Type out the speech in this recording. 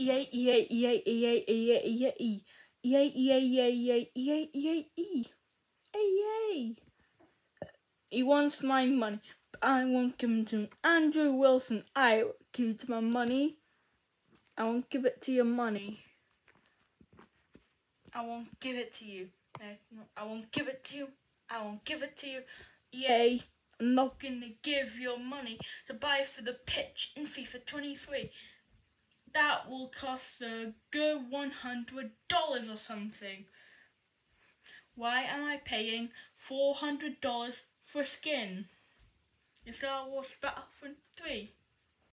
EA, EA, EA, EA, EA, EA, EA, EA, EA, EA, EA, EA, EA, EA. He wants my money, but I won't give it to him. Andrew Wilson, I will give you my money. I won't give it to your money. I won't give it to you. No, I won't give it to you. I won't give it to you. EA, I'm not gonna give your money to buy for the pitch in FIFA 23. That will cost a good $100 or something. Why am I paying $400 for skin? Is that what's Battlefront 3?